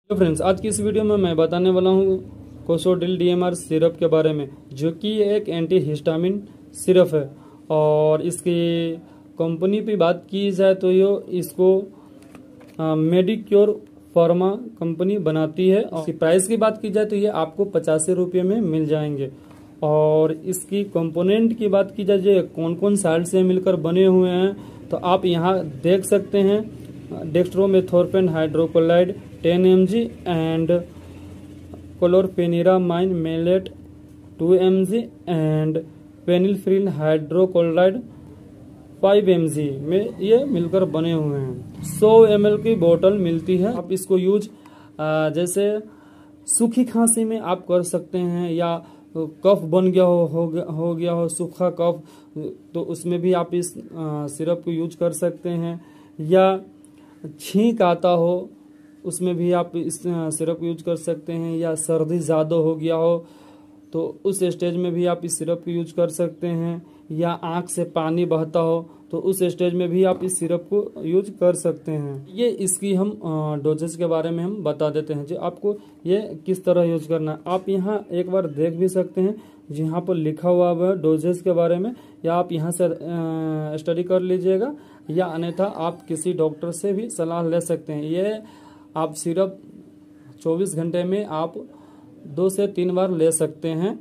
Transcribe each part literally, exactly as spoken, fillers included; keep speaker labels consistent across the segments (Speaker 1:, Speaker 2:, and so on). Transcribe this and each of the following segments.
Speaker 1: तो फ्रेंड्स, आज की इस वीडियो में मैं बताने वाला हूँ कोसोडिल डीएमआर सिरप के बारे में, जो कि एक एंटी हिस्टामिन सिरप है। और इसकी कंपनी पे बात की जाए तो ये इसको मेडिक्योर फार्मा कंपनी बनाती है। और इसकी प्राइस की बात की जाए तो ये आपको पचासी रुपये में मिल जाएंगे। और इसकी कंपोनेंट की बात की जाए कौन कौन साइड से मिलकर बने हुए हैं, तो आप यहाँ देख सकते हैं। Dextromethorphan hydrochloride ten M G and chlorpheniramine maleate two M G and phenylephrine hydrochloride five M G में ये मिलकर बने हुए हैं। सौ एम एल की बोतल मिलती है। आप इसको यूज जैसे सूखी खांसी में आप कर सकते हैं, या कफ बन गया हो हो गया हो, गया हो सूखा कफ, तो उसमें भी आप इस सिरप को यूज कर सकते हैं। या छींक आता हो उसमें भी आप इस सिरप यूज कर सकते हैं। या सर्दी ज़्यादा हो गया हो तो उस स्टेज में भी आप इस सिरप को यूज कर सकते हैं। या आँख से पानी बहता हो तो उस स्टेज में भी आप इस सिरप को यूज कर सकते हैं। ये इसकी हम डोजेस के बारे में हम बता देते हैं, जो आपको ये किस तरह यूज करना है। आप यहाँ एक बार देख भी सकते हैं, जहाँ पर लिखा हुआ है डोजेस के बारे में, या आप यहाँ से स्टडी कर लीजिएगा, या अन्यथा आप किसी डॉक्टर से भी सलाह ले सकते हैं। ये आप सिरप चौबीस घंटे में आप दो से तीन बार ले सकते हैं।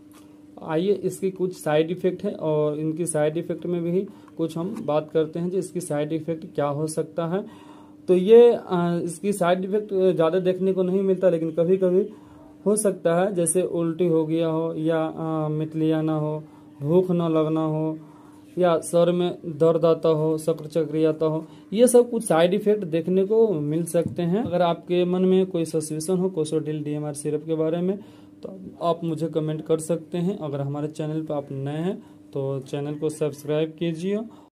Speaker 1: आइए इसकी कुछ साइड इफ़ेक्ट है, और इनकी साइड इफ़ेक्ट में भी कुछ हम बात करते हैं, जो इसकी साइड इफ़ेक्ट क्या हो सकता है। तो ये इसकी साइड इफ़ेक्ट ज़्यादा देखने को नहीं मिलता, लेकिन कभी कभी हो सकता है, जैसे उल्टी हो गया हो, या मितलियाना हो, भूख न लगना हो, या सर में दर्द आता हो, शक्कर चक्री आता हो, ये सब कुछ साइड इफेक्ट देखने को मिल सकते हैं। अगर आपके मन में कोई सस्पिशन हो कोसोडिल डीएमआर सिरप के बारे में, तो आप मुझे कमेंट कर सकते हैं। अगर हमारे चैनल पर आप नए हैं तो चैनल को सब्सक्राइब कीजिए।